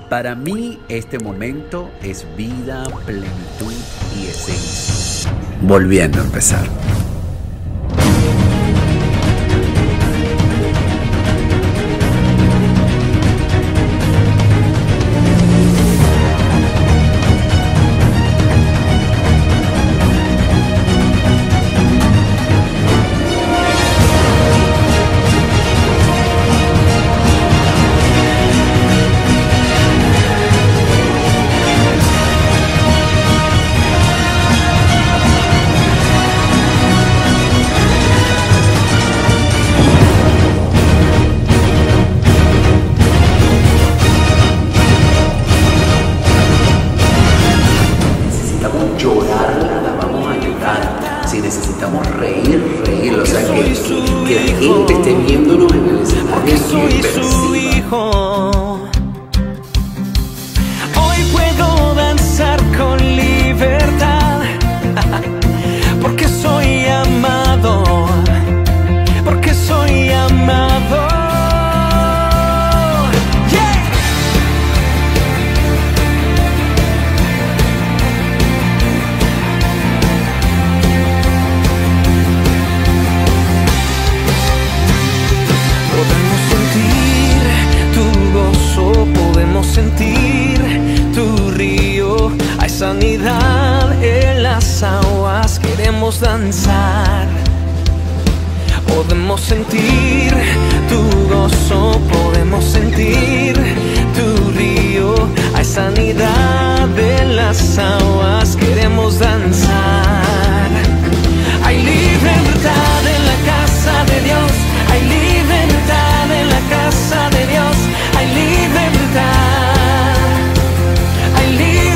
Para mí este momento es vida, plenitud y esencia. Volviendo a empezar. Si necesitamos reír, o sea, que la gente esté viéndonos en el escenario, soy su hijo. Hoy puedo danzar con libertad, porque soy amado, porque soy amado. Podemos sentir tu río, hay sanidad en las aguas, queremos danzar. Podemos sentir tu gozo, podemos sentir tu río, hay sanidad en las aguas, queremos danzar. Hay libertad en la casa de Dios, hay libertad en la casa de Dios, hay libertad, hay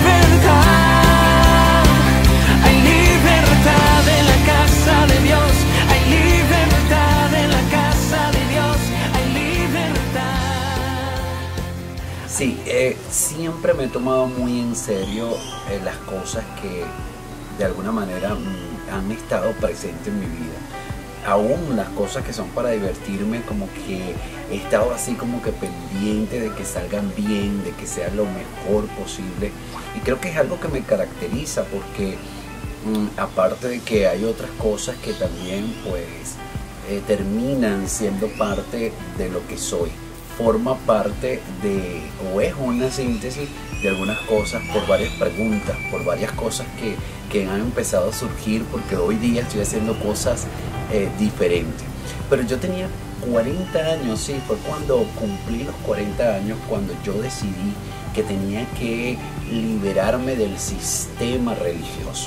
libertad, hay libertad en la casa de Dios, hay libertad en la casa de Dios, hay libertad. Sí, siempre me he tomado muy en serio las cosas que de alguna manera han estado presentes en mi vida. Aún las cosas que son para divertirme, como que he estado así como que pendiente de que salgan bien, de que sea lo mejor posible. Y creo que es algo que me caracteriza porque aparte de que hay otras cosas que también pues terminan siendo parte de lo que soy. Forma parte de, o es una síntesis de algunas cosas por varias preguntas, por varias cosas que han empezado a surgir, porque hoy día estoy haciendo cosas diferentes. Pero yo tenía 40 años, sí, fue cuando cumplí los 40 años, cuando yo decidí que tenía que liberarme del sistema religioso.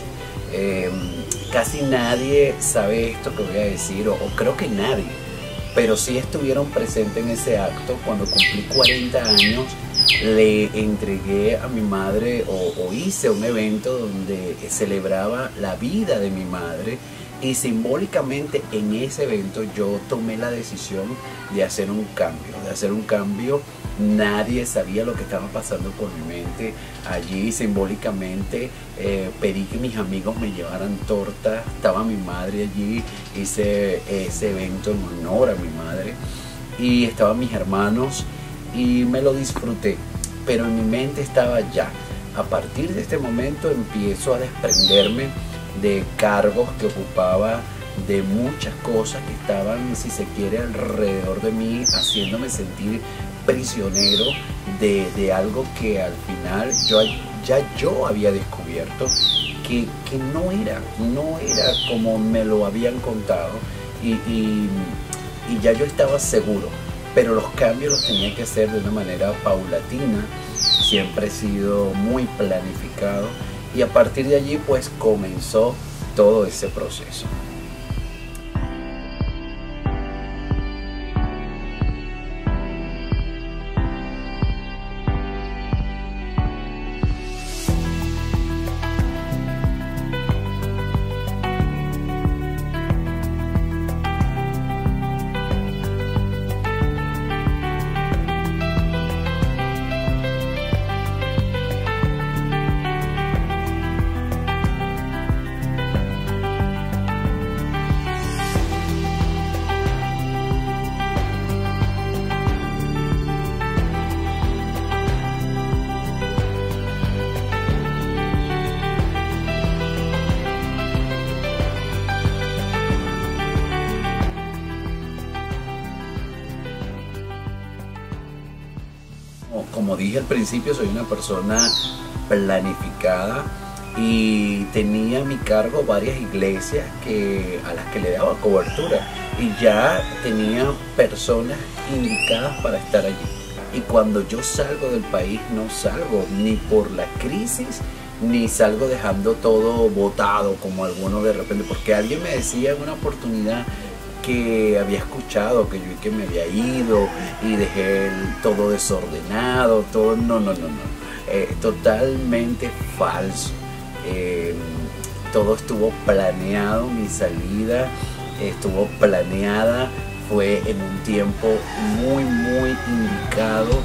Casi nadie sabe esto que voy a decir, o creo que nadie, pero sí estuvieron presentes en ese acto. Cuando cumplí 40 años, le entregué a mi madre o hice un evento donde celebraba la vida de mi madre, y simbólicamente en ese evento yo tomé la decisión de hacer un cambio, Nadie sabía lo que estaba pasando por mi mente. Allí simbólicamente pedí que mis amigos me llevaran torta, estaba mi madre allí, hice ese evento en honor a mi madre y estaban mis hermanos y me lo disfruté, pero en mi mente estaba ya. A partir de este momento empiezo a desprenderme de cargos que ocupaba, de muchas cosas que estaban, si se quiere, alrededor de mí, haciéndome sentir prisionero de algo que al final yo había descubierto que no era como me lo habían contado, y ya yo estaba seguro, pero los cambios los tenía que hacer de una manera paulatina. Siempre he sido muy planificado y a partir de allí pues comenzó todo ese proceso. Como dije al principio, soy una persona planificada y tenía a mi cargo varias iglesias a las que le daba cobertura y ya tenía personas indicadas para estar allí. Y cuando yo salgo del país, no salgo ni por la crisis, ni salgo dejando todo botado como algunos de repente, porque alguien me decía en una oportunidad que había escuchado que yo que me había ido y dejé todo desordenado, todo, no, totalmente falso. Todo estuvo planeado, mi salida estuvo planeada, fue en un tiempo muy indicado.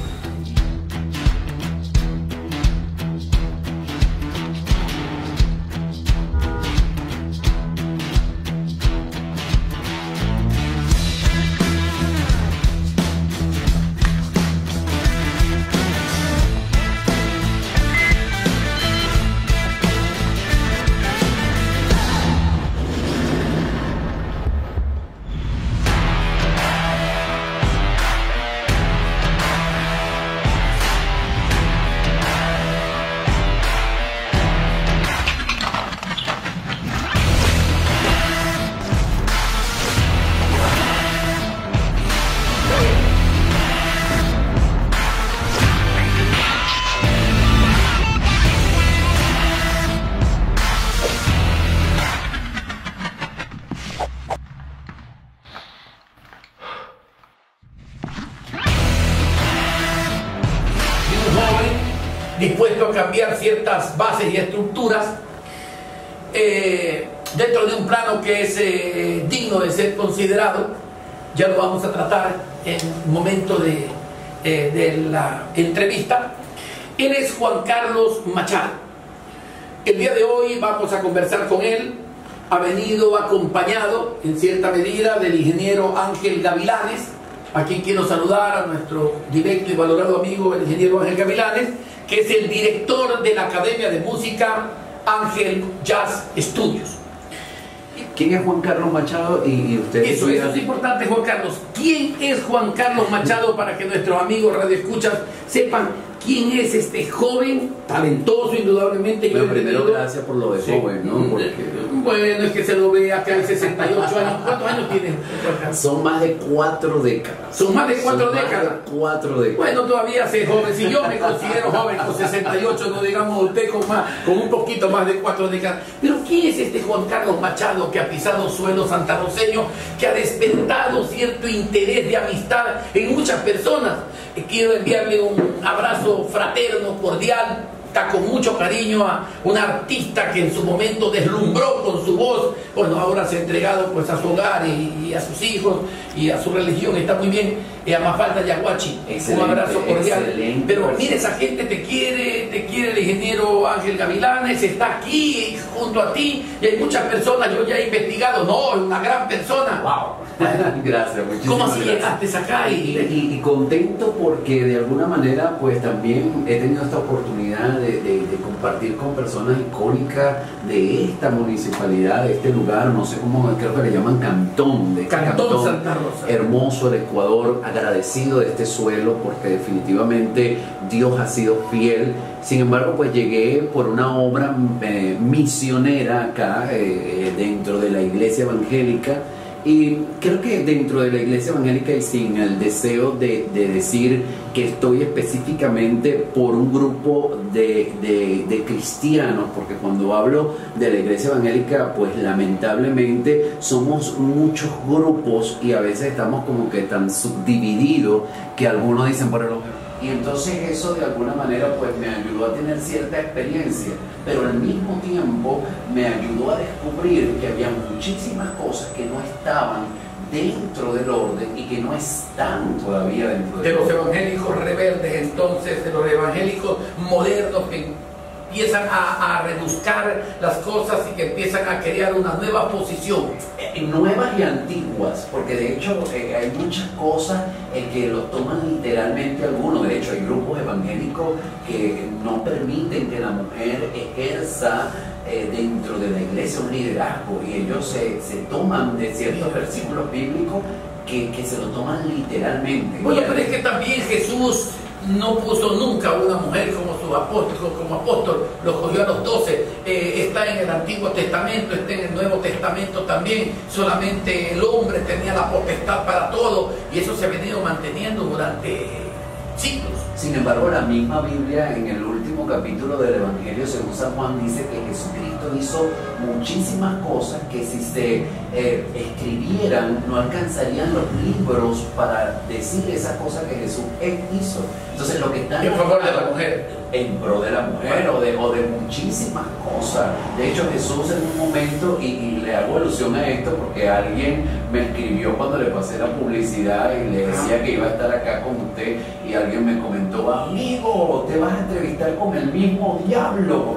Dispuesto a cambiar ciertas bases y estructuras dentro de un plano que es digno de ser considerado. Ya lo vamos a tratar en el momento de la entrevista. Él es Juan Carlos Machado. El día de hoy vamos a conversar con él. Ha venido acompañado en cierta medida del ingeniero Ángel Gavilanes, a quien quiero saludar, a nuestro directo y valorado amigo el ingeniero Ángel Gavilanes, que es el director de la Academia de Música Ángel Jazz Studios. ¿Quién es Juan Carlos Machado? Y usted eso es importante, Juan Carlos. ¿Quién es Juan Carlos Machado? Para que nuestros amigos radioescuchas sepan quién es este joven, talentoso indudablemente. Bueno, primero gracias por lo de joven, ¿no? Porque... Bueno, es que se lo ve acá en 68 años. ¿Cuántos años tiene? Son más de 4 décadas. Son más de 4 décadas. 4 décadas. Bueno, todavía se joven. Si yo me considero joven con 68, no digamos usted con un poquito más de 4 décadas. Pero ¿quién es este Juan Carlos Machado que ha pisado suelo santarroceño, que ha despertado cierto interés de amistad en muchas personas? Quiero enviarle un abrazo fraterno, cordial, con mucho cariño a un artista que en su momento deslumbró con su voz. Bueno, ahora se ha entregado pues a su hogar y a sus hijos y a su religión, está muy bien. A Mafalda Yaguachi, un abrazo cordial. Pero mire, esa gente te quiere el ingeniero Ángel Gavilanes, está aquí junto a ti, y hay muchas personas, yo ya he investigado, no, es una gran persona. Wow. Gracias, muchísimas ¿Cómo así gracias. llegaste acá? Y contento porque de alguna manera pues también he tenido esta oportunidad de compartir con personas icónicas de esta municipalidad, de este lugar, no sé cómo, creo que le llaman Cantón, de este Cantón Santa Rosa. Hermoso el Ecuador, agradecido de este suelo porque definitivamente Dios ha sido fiel. Sin embargo, pues llegué por una obra misionera acá dentro de la iglesia evangélica. Y creo que dentro de la iglesia evangélica y sin el deseo de decir que estoy específicamente por un grupo de cristianos, porque cuando hablo de la iglesia evangélica, pues lamentablemente somos muchos grupos y a veces estamos como que tan subdivididos que algunos dicen por el y entonces eso de alguna manera pues me ayudó a tener cierta experiencia, pero al mismo tiempo me ayudó a descubrir que había muchísimas cosas que no estaban dentro del orden y que no están todavía dentro del orden. De los evangélicos rebeldes, entonces, de los evangélicos modernos que empiezan a rebuscar las cosas y que empiezan a crear una nueva posición. Nuevas y antiguas, porque de hecho hay muchas cosas que lo toman literalmente algunos. De hecho hay grupos evangélicos que no permiten que la mujer ejerza dentro de la iglesia un liderazgo, y ellos se toman de ciertos versículos bíblicos que se lo toman literalmente. Bueno, pero es que también Jesús no puso nunca a una mujer como apóstol, lo cogió a los 12, está en el Antiguo Testamento, está en el Nuevo Testamento también, solamente el hombre tenía la potestad para todo, y eso se ha venido manteniendo durante siglos. Sin embargo, la misma Biblia, en el último capítulo del Evangelio según San Juan, dice que Jesucristo hizo muchísimas cosas que si se escribieran no alcanzarían los libros para decir esas cosas que Jesús hizo. Entonces, lo que está en favor de la mujer, en pro de la mujer, o de muchísimas cosas. De hecho, Jesús en un momento, y le hago alusión a esto porque alguien me escribió cuando le pasé la publicidad y le decía que iba a estar acá con usted, y alguien me comentó: amigo, te vas a entrevistar con el mismo diablo.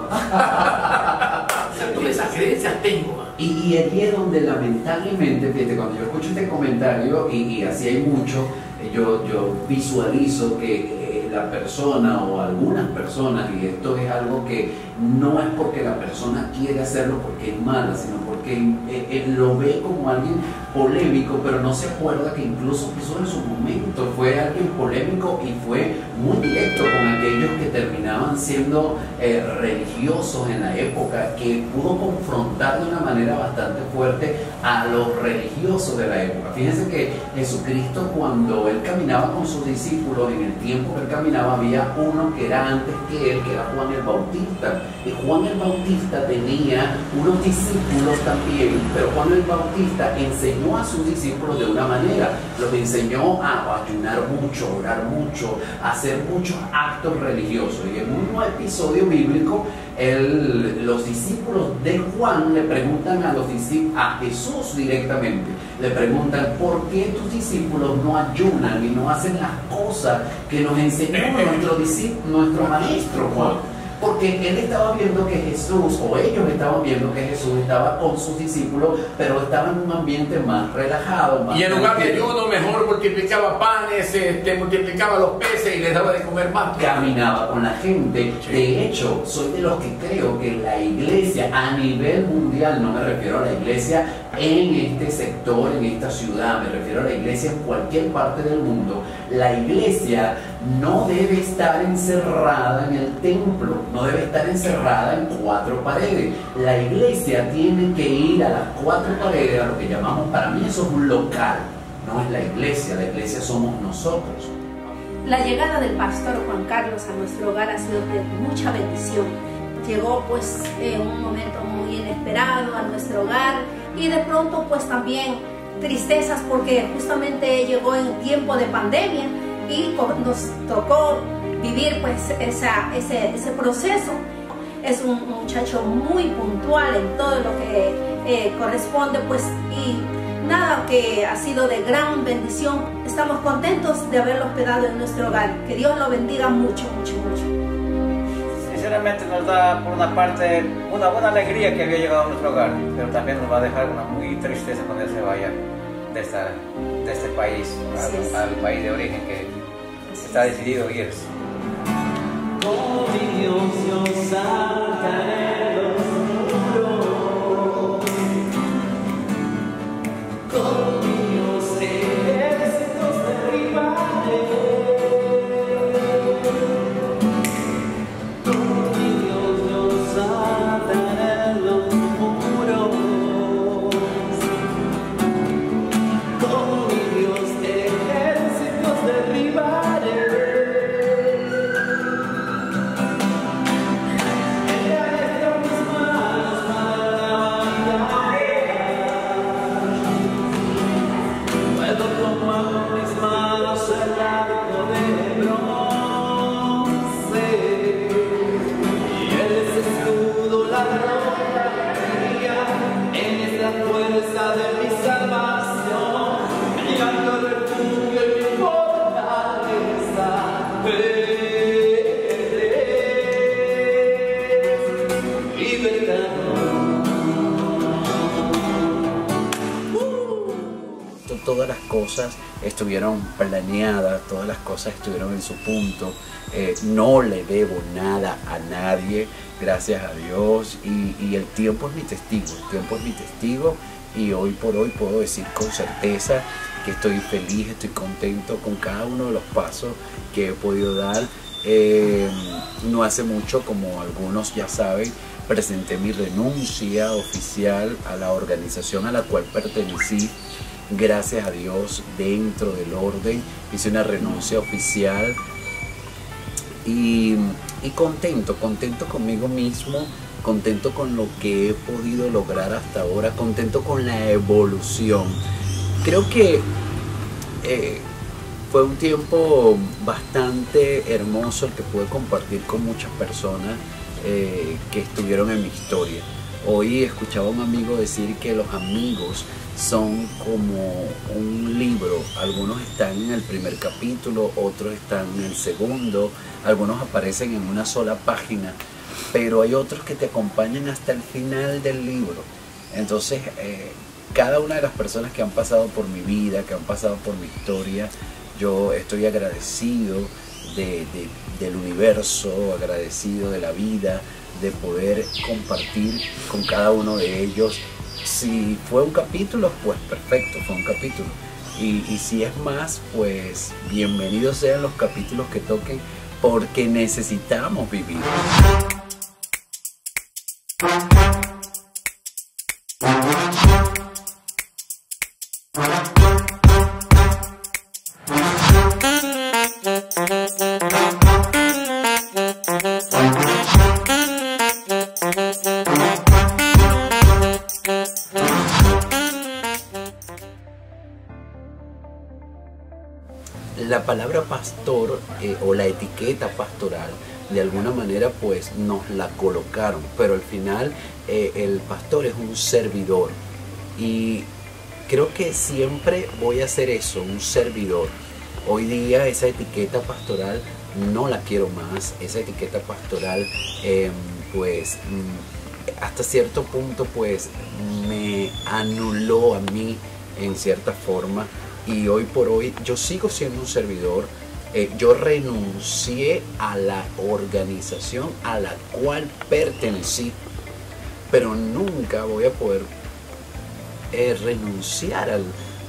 Todas esas creencias tengo. Y allí es donde lamentablemente, fíjate, cuando yo escucho este comentario, y así hay mucho, yo visualizo que la persona o algunas personas, y esto es algo que no es porque la persona quiere hacerlo porque es mala, sino porque él lo ve como alguien polémico, pero no se acuerda que incluso Jesús en su momento fue alguien polémico y fue muy directo con aquellos que terminaban siendo religiosos en la época, que pudo confrontar de una manera bastante fuerte a los religiosos de la época. Fíjense que Jesucristo, cuando él caminaba con sus discípulos, en el tiempo que él caminaba, había uno que era antes que él, que era Juan el Bautista. Y Juan el Bautista tenía unos discípulos también, pero Juan el Bautista enseñó a sus discípulos de una manera, los enseñó a ayunar mucho, orar mucho, a hacer muchos actos religiosos. Y en un episodio bíblico, los discípulos de Juan le preguntan a Jesús directamente, le preguntan: ¿por qué tus discípulos no ayunan y no hacen las cosas que nos enseñó nuestro maestro Juan? Porque él estaba viendo que Jesús, o ellos estaban viendo que Jesús estaba con sus discípulos, pero estaba en un ambiente más relajado. Y en lugar de ayuno, mejor multiplicaba panes, multiplicaba los peces y les daba de comer más. Caminaba con la gente. Sí. De hecho, soy de los que creo que la iglesia a nivel mundial, no me refiero a la iglesia en este sector, en esta ciudad, me refiero a la iglesia en cualquier parte del mundo, la iglesia no debe estar encerrada en el templo, no debe estar encerrada en 4 paredes. La iglesia tiene que ir a las 4 paredes, a lo que llamamos, para mí eso es un local, no es la iglesia somos nosotros. La llegada del pastor Juan Carlos a nuestro hogar ha sido de mucha bendición. Llegó pues en un momento muy inesperado a nuestro hogar, y de pronto pues también tristezas porque justamente llegó en tiempo de pandemia y nos tocó vivir pues ese proceso. Es un muchacho muy puntual en todo lo que corresponde pues, y nada, que ha sido de gran bendición. Estamos contentos de haberlo hospedado en nuestro hogar. Que Dios lo bendiga mucho, mucho, mucho. Sinceramente nos da por una parte una buena alegría que había llegado a nuestro hogar, pero también nos va a dejar una muy tristeza cuando él se vaya de este país al país de origen que está decidido irse. Como mi Dios, yo saltaré los muros. Como mi Dios, ejércitos derribaré. Como mi Dios, yo saltaré los muros. Como mi Dios, ejércitos derribaré. Todas las cosas estuvieron planeadas, todas las cosas estuvieron en su punto. No le debo nada a nadie, gracias a Dios, y el tiempo es mi testigo, y hoy por hoy puedo decir con certeza que estoy feliz, estoy contento con cada uno de los pasos que he podido dar. No hace mucho, como algunos ya saben, presenté mi renuncia oficial a la organización a la cual pertenecí. Gracias a Dios, dentro del orden, hice una renuncia oficial y contento conmigo mismo, contento con lo que he podido lograr hasta ahora, contento con la evolución. Creo que fue un tiempo bastante hermoso el que pude compartir con muchas personas que estuvieron en mi historia. Hoy escuchaba a un amigo decir que los amigos son como un libro. Algunos están en el primer capítulo, otros están en el segundo, algunos aparecen en una sola página, pero hay otros que te acompañan hasta el final del libro. Entonces, cada una de las personas que han pasado por mi vida, que han pasado por mi historia, yo estoy agradecido del universo, agradecido de la vida, de poder compartir con cada uno de ellos. Si fue un capítulo, pues perfecto, fue un capítulo. Y si es más, pues bienvenidos sean los capítulos que toquen, porque necesitamos vivir. La palabra pastor o la etiqueta pastoral de alguna manera pues nos la colocaron, pero al final el pastor es un servidor y creo que siempre voy a ser eso, un servidor. Hoy día esa etiqueta pastoral no la quiero más, esa etiqueta pastoral pues hasta cierto punto pues me anuló a mí en cierta forma. Y hoy por hoy yo sigo siendo un servidor. Yo renuncié a la organización a la cual pertenecí, pero nunca voy a poder renunciar al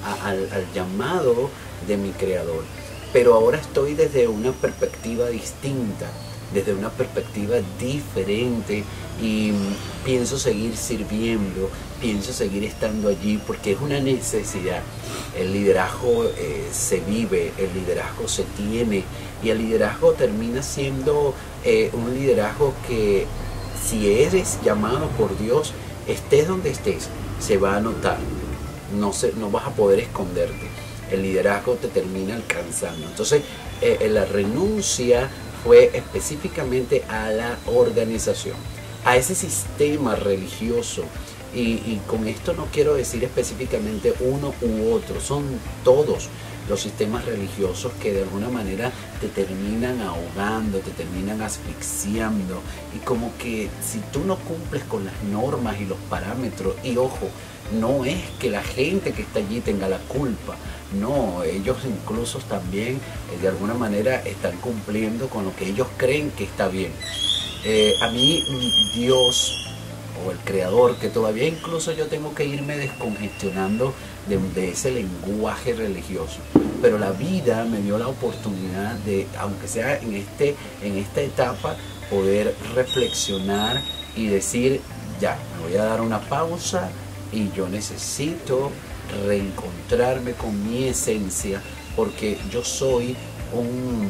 llamado de mi creador. Pero ahora estoy desde una perspectiva distinta, desde una perspectiva diferente, y pienso seguir sirviendo, pienso seguir estando allí porque es una necesidad. El liderazgo se vive, el liderazgo se tiene, y el liderazgo termina siendo un liderazgo que, si eres llamado por Dios, estés donde estés, se va a notar, no vas a poder esconderte. El liderazgo te termina alcanzando. Entonces la renuncia fue específicamente a la organización, a ese sistema religioso. Y con esto no quiero decir específicamente uno u otro, son todos los sistemas religiosos que de alguna manera te terminan ahogando, te terminan asfixiando, y como que si tú no cumples con las normas y los parámetros, y ojo, no es que la gente que está allí tenga la culpa, no, ellos incluso también de alguna manera están cumpliendo con lo que ellos creen que está bien. A mí Dios o el creador, que todavía incluso yo tengo que irme descongestionando de ese lenguaje religioso, pero la vida me dio la oportunidad de, aunque sea en esta etapa, poder reflexionar y decir, ya, me voy a dar una pausa y yo necesito reencontrarme con mi esencia, porque yo soy un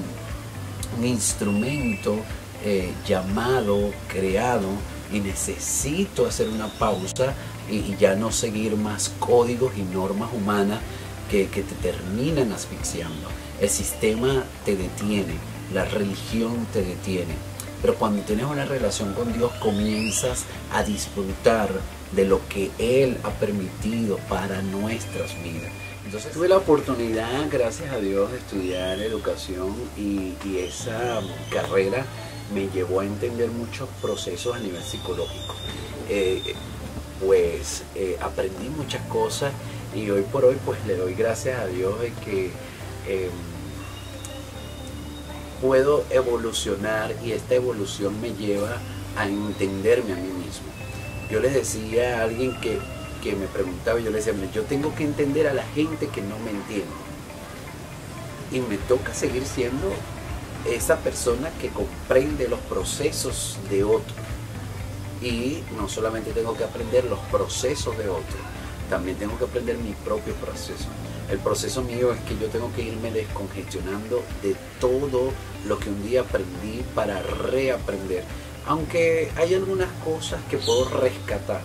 instrumento llamado, creado, y necesito hacer una pausa y ya no seguir más códigos y normas humanas que te terminan asfixiando. El sistema te detiene, la religión te detiene, pero cuando tienes una relación con Dios comienzas a disfrutar de lo que Él ha permitido para nuestras vidas. Entonces tuve la oportunidad, gracias a Dios, de estudiar educación, y esa carrera me llevó a entender muchos procesos a nivel psicológico. Aprendí muchas cosas, y hoy por hoy pues le doy gracias a Dios de que puedo evolucionar, y esta evolución me lleva a entenderme a mí mismo. Yo les decía a alguien que que me preguntaba, yo le decía, yo tengo que entender a la gente que no me entiende. Y me toca seguir siendo esa persona que comprende los procesos de otro. Y no solamente tengo que aprender los procesos de otro, también tengo que aprender mi propio proceso. El proceso mío es que yo tengo que irme descongestionando de todo lo que un día aprendí para reaprender. Aunque hay algunas cosas que puedo rescatar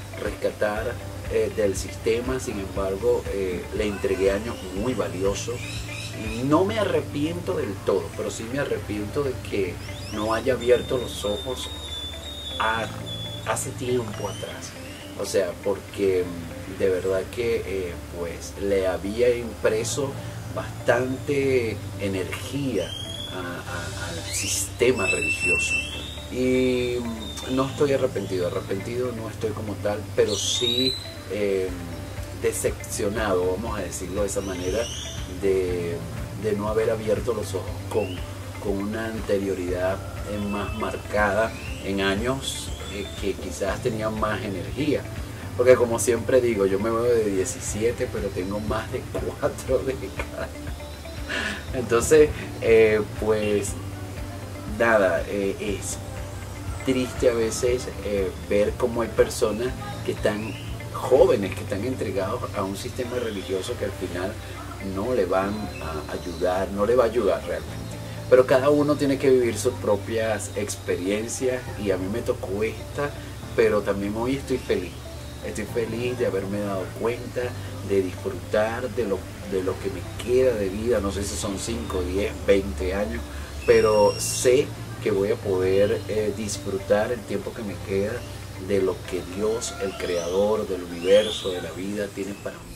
del sistema, sin embargo, le entregué años muy valiosos. Y no me arrepiento del todo, pero sí me arrepiento de que no haya abierto los ojos hace tiempo atrás. O sea, porque de verdad que pues le había impreso bastante energía al sistema religioso. Y no estoy arrepentido no estoy como tal, pero sí decepcionado, vamos a decirlo de esa manera, de no haber abierto los ojos con una anterioridad más marcada en años que quizás tenían más energía. Porque como siempre digo, yo me veo de 17, pero tengo más de 4 décadas. Entonces, pues nada, es triste a veces ver cómo hay personas que están jóvenes, que están entregados a un sistema religioso que al final no le van a ayudar, no le va a ayudar realmente. Pero cada uno tiene que vivir sus propias experiencias y a mí me tocó esta, pero también hoy estoy feliz. Estoy feliz de haberme dado cuenta, de disfrutar de lo que me queda de vida. No sé si son 5, 10, 20 años, pero sé que voy a poder disfrutar el tiempo que me queda de lo que Dios, el creador del universo, de la vida, tiene para mí.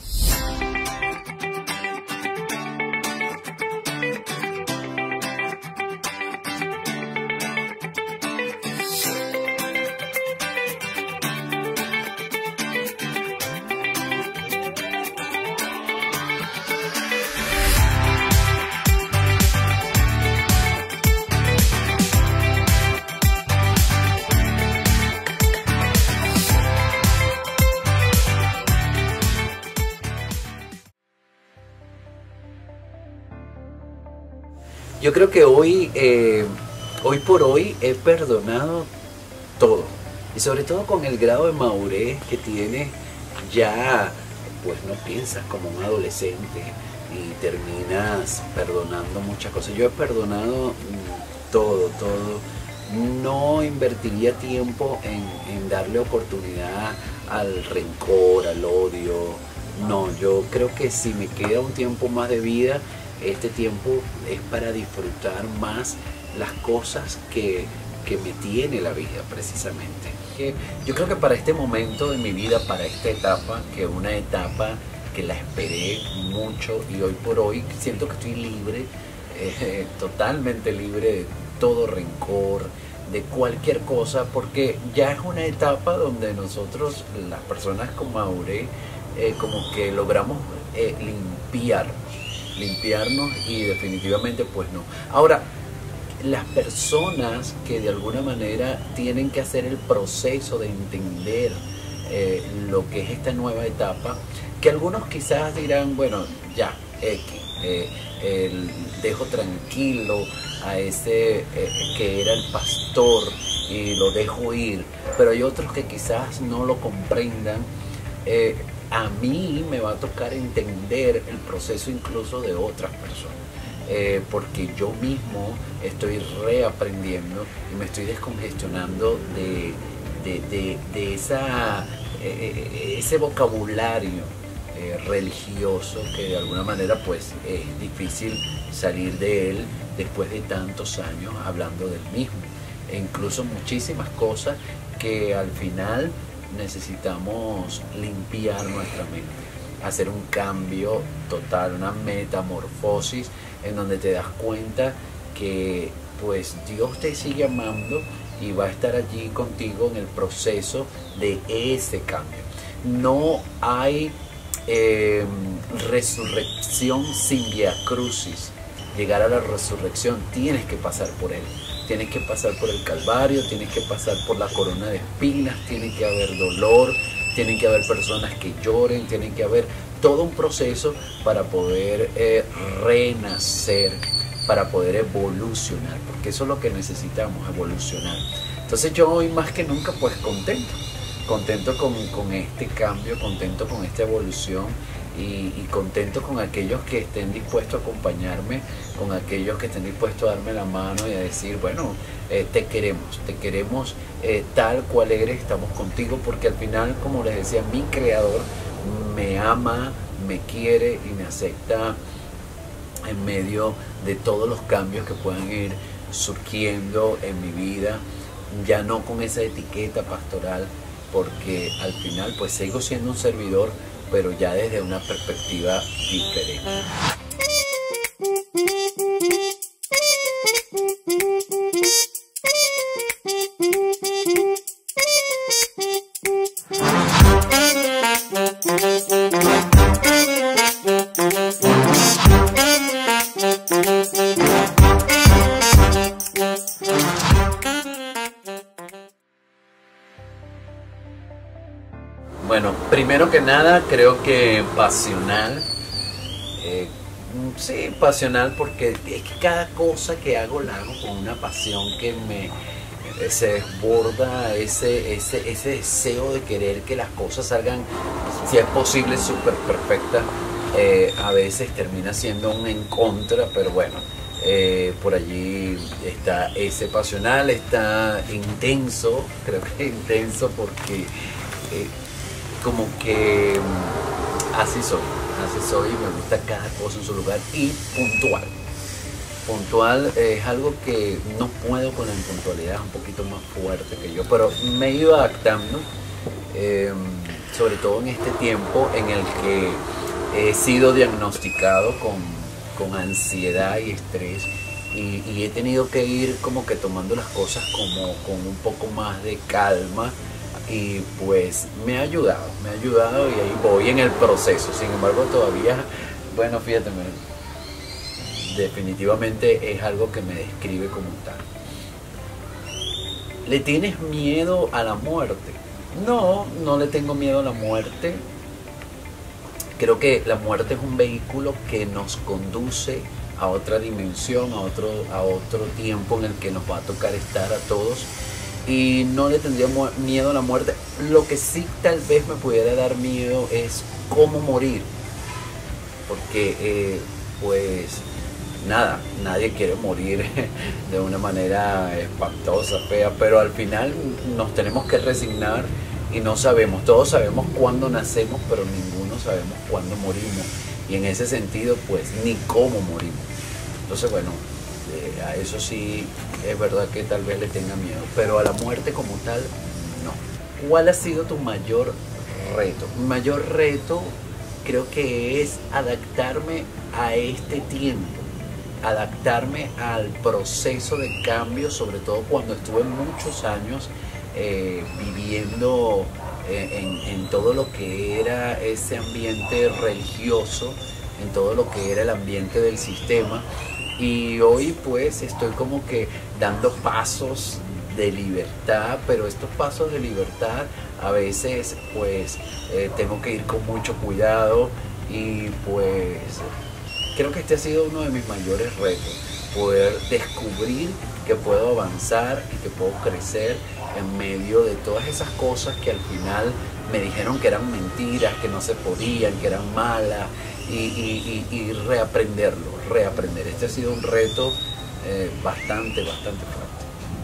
Yo creo que hoy por hoy he perdonado todo. Y sobre todo con el grado de madurez que tienes, ya pues no piensas como un adolescente y terminas perdonando muchas cosas. Yo he perdonado todo. No invertiría tiempo en darle oportunidad al rencor, al odio. No, yo creo que si me queda un tiempo más de vida, este tiempo es para disfrutar más las cosas que me tiene la vida precisamente. Yo creo que para este momento de mi vida, para esta etapa, que es una etapa que la esperé mucho y hoy por hoy siento que estoy libre, totalmente libre de todo rencor, de cualquier cosa, porque ya es una etapa donde nosotros, las personas con madurez, como que logramos limpiarnos y definitivamente pues no. Ahora, las personas que de alguna manera tienen que hacer el proceso de entender lo que es esta nueva etapa, que algunos quizás dirán, bueno, ya, dejo tranquilo a ese que era el pastor y lo dejo ir, pero hay otros que quizás no lo comprendan. A mí me va a tocar entender el proceso incluso de otras personas, porque yo mismo estoy reaprendiendo y me estoy descongestionando de ese vocabulario religioso que de alguna manera pues es difícil salir de él después de tantos años hablando del mismo, e incluso muchísimas cosas que al final necesitamos limpiar nuestra mente, hacer un cambio total, una metamorfosis en donde te das cuenta que pues Dios te sigue amando y va a estar allí contigo en el proceso de ese cambio. No hay resurrección sin vía crucis. Llegar a la resurrección tienes que pasar por él. Tienes que pasar por el Calvario, tienes que pasar por la corona de espinas, tiene que haber dolor, tienen que haber personas que lloren, tienen que haber todo un proceso para poder renacer, para poder evolucionar, porque eso es lo que necesitamos, evolucionar. Entonces yo hoy más que nunca pues contento con este cambio, contento con esta evolución y contento con aquellos que estén dispuestos a acompañarme, con aquellos que estén dispuestos a darme la mano y a decir, bueno, te queremos tal cual eres, estamos contigo, porque al final, como les decía, mi creador me ama, me quiere y me acepta en medio de todos los cambios que puedan ir surgiendo en mi vida, ya no con esa etiqueta pastoral, porque al final pues sigo siendo un servidor, pero ya desde una perspectiva diferente. Bueno, primero que nada creo que pasional, sí, pasional, porque es que cada cosa que hago la hago con una pasión que se desborda, ese deseo de querer que las cosas salgan, si es posible, súper perfectas. A veces termina siendo un en contra, pero bueno, por allí está ese pasional, está intenso, creo que intenso porque como que así soy, me gusta cada cosa en su lugar y puntual. Puntual es algo que no puedo con la impuntualidad, es un poquito más fuerte que yo, pero me he ido adaptando, sobre todo en este tiempo en el que he sido diagnosticado con ansiedad y estrés y he tenido que ir como que tomando las cosas como con un poco más de calma. Y pues me ha ayudado y ahí voy en el proceso. Sin embargo, todavía, bueno, fíjate, definitivamente es algo que me describe como tal. ¿Le tienes miedo a la muerte? No, no le tengo miedo a la muerte. Creo que la muerte es un vehículo que nos conduce a otra dimensión, a otro tiempo en el que nos va a tocar estar a todos. Y no le tendría miedo a la muerte. Lo que sí tal vez me pudiera dar miedo es cómo morir. Porque, pues, nada, nadie quiere morir de una manera espantosa, fea. Pero al final nos tenemos que resignar y no sabemos. Todos sabemos cuándo nacemos, pero ninguno sabemos cuándo morimos. Y en ese sentido, pues, ni cómo morimos. Entonces, bueno, a eso sí es verdad que tal vez le tenga miedo, pero a la muerte como tal, no. ¿Cuál ha sido tu mayor reto? Mi mayor reto creo que es adaptarme a este tiempo, adaptarme al proceso de cambio, sobre todo cuando estuve muchos años viviendo en todo lo que era ese ambiente religioso, en todo lo que era el ambiente del sistema. Y hoy pues estoy como que dando pasos de libertad, pero estos pasos de libertad a veces pues tengo que ir con mucho cuidado y pues creo que este ha sido uno de mis mayores retos, poder descubrir que puedo avanzar y que puedo crecer en medio de todas esas cosas que al final me dijeron que eran mentiras, que no se podían, que eran malas y reaprender. Este ha sido un reto bastante fuerte.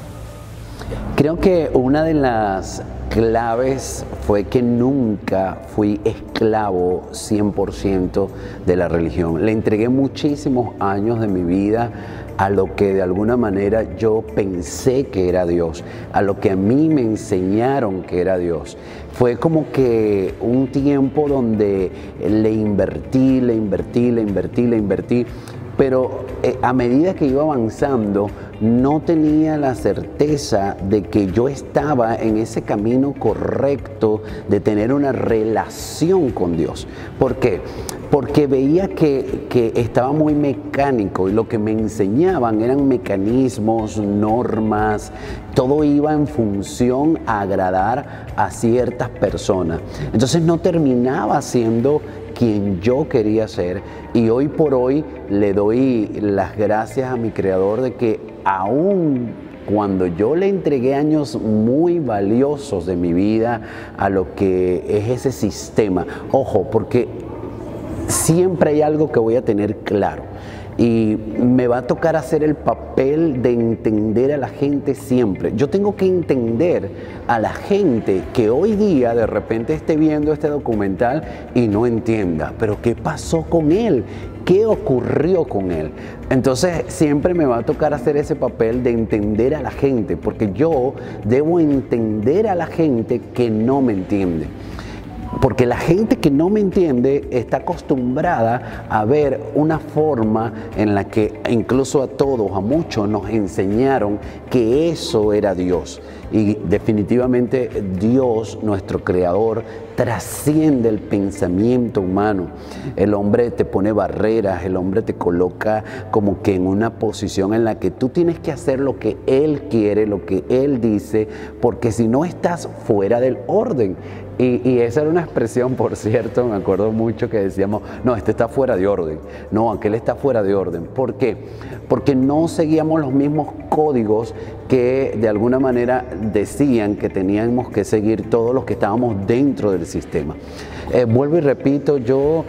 Creo que una de las claves fue que nunca fui esclavo 100% de la religión. Le entregué muchísimos años de mi vida a lo que de alguna manera yo pensé que era Dios, a lo que a mí me enseñaron que era Dios. Fue como que un tiempo donde le invertí, pero a medida que iba avanzando no tenía la certeza de que yo estaba en ese camino correcto de tener una relación con Dios. ¿Por qué? Porque veía que estaba muy mecánico y lo que me enseñaban eran mecanismos, normas, todo iba en función a agradar a ciertas personas. Entonces no terminaba siendo quien yo quería ser, y hoy por hoy le doy las gracias a mi Creador de que aún cuando yo le entregué años muy valiosos de mi vida a lo que es ese sistema, ojo, porque siempre hay algo que voy a tener claro y me va a tocar hacer el papel de entender a la gente siempre. Yo tengo que entender a la gente que hoy día de repente esté viendo este documental y no entienda, pero ¿qué pasó con él? ¿Qué ocurrió con él? Entonces siempre me va a tocar hacer ese papel de entender a la gente, porque yo debo entender a la gente que no me entiende. Porque la gente que no me entiende está acostumbrada a ver una forma en la que incluso a todos, a muchos nos enseñaron que eso era Dios. Y definitivamente Dios, nuestro Creador, trasciende el pensamiento humano. El hombre te pone barreras, el hombre te coloca como que en una posición en la que tú tienes que hacer lo que Él quiere, lo que Él dice, porque si no estás fuera del orden. Y esa era una expresión, por cierto, me acuerdo mucho que decíamos, no, este está fuera de orden, no, aquel está fuera de orden. ¿Por qué? Porque no seguíamos los mismos códigos que de alguna manera decían que teníamos que seguir todos los que estábamos dentro del sistema. Vuelvo y repito, yo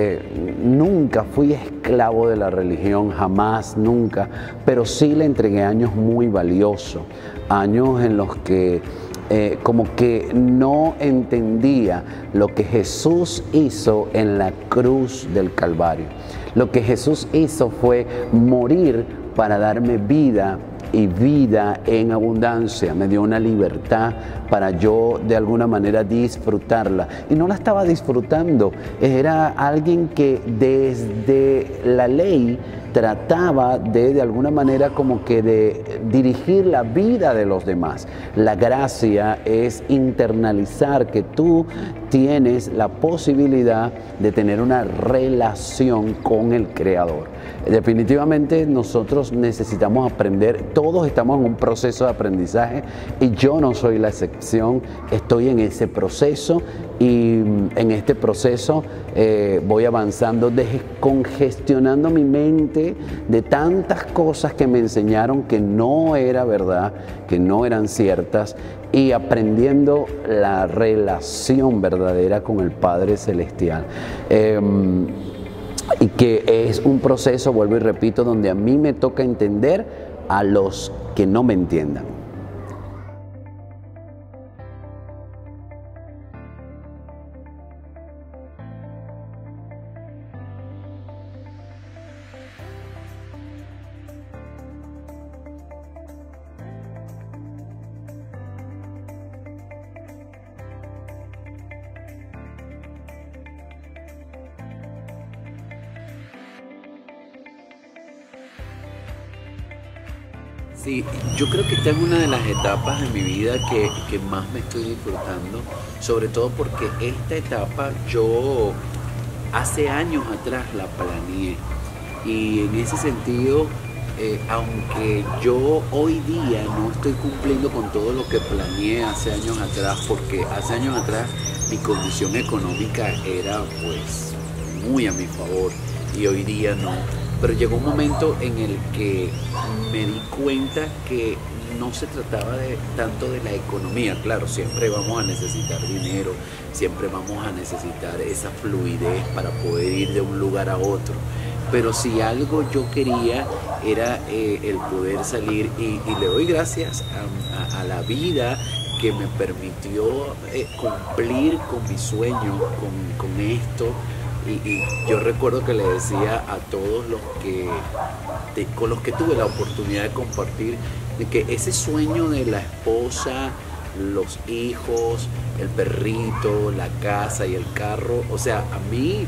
nunca fui esclavo de la religión, jamás, nunca, pero sí le entregué años muy valiosos, años en los que como que no entendía lo que Jesús hizo en la cruz del Calvario. Lo que Jesús hizo fue morir para darme vida y vida en abundancia. Me dio una libertad para yo de alguna manera disfrutarla. Y no la estaba disfrutando, era alguien que desde la ley trataba de alguna manera como que de dirigir la vida de los demás. La gracia es internalizar que tú tienes la posibilidad de tener una relación con el Creador. Definitivamente nosotros necesitamos aprender, todos estamos en un proceso de aprendizaje y yo no soy la excepción, estoy en ese proceso y en este proceso voy avanzando, descongestionando mi mente de tantas cosas que me enseñaron que no era verdad, que no eran ciertas, y aprendiendo la relación verdadera con el Padre Celestial. Y que es un proceso, vuelvo y repito, donde a mí me toca entender a los que no me entiendan. Sí, yo creo que esta es una de las etapas de mi vida que más me estoy disfrutando, sobre todo porque esta etapa yo hace años atrás la planeé y en ese sentido, aunque yo hoy día no estoy cumpliendo con todo lo que planeé hace años atrás, porque hace años atrás mi condición económica era pues muy a mi favor y hoy día no. Pero llegó un momento en el que me di cuenta que no se trataba tanto de la economía. Claro, siempre vamos a necesitar dinero, siempre vamos a necesitar esa fluidez para poder ir de un lugar a otro. Pero si algo yo quería era el poder salir y le doy gracias a la vida que me permitió cumplir con mi sueño, con esto. Y yo recuerdo que le decía a todos los con los que tuve la oportunidad de compartir, de que ese sueño de la esposa, los hijos, el perrito, la casa y el carro, o sea, a mí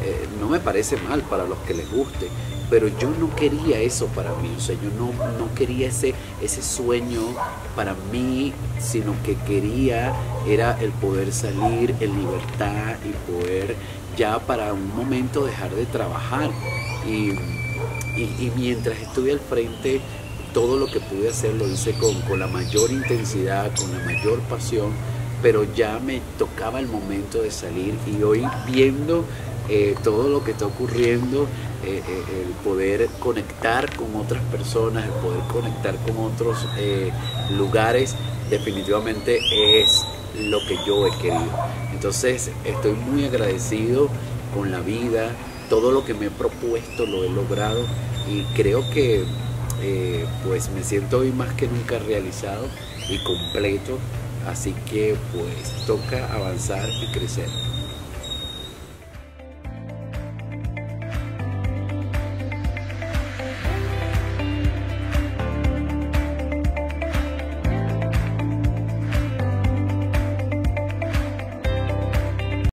no me parece mal para los que les guste, pero yo no quería eso para mí, o sea, yo no quería ese sueño para mí, sino que quería era el poder salir en libertad y poder ya para un momento dejar de trabajar. Y mientras estuve al frente, todo lo que pude hacer lo hice con la mayor intensidad, con la mayor pasión, pero ya me tocaba el momento de salir. Y hoy viendo todo lo que está ocurriendo, el poder conectar con otras personas, el poder conectar con otros lugares, definitivamente es lo que yo he querido. Entonces estoy muy agradecido con la vida, todo lo que me he propuesto lo he logrado y creo que pues me siento hoy más que nunca realizado y completo, así que pues toca avanzar y crecer.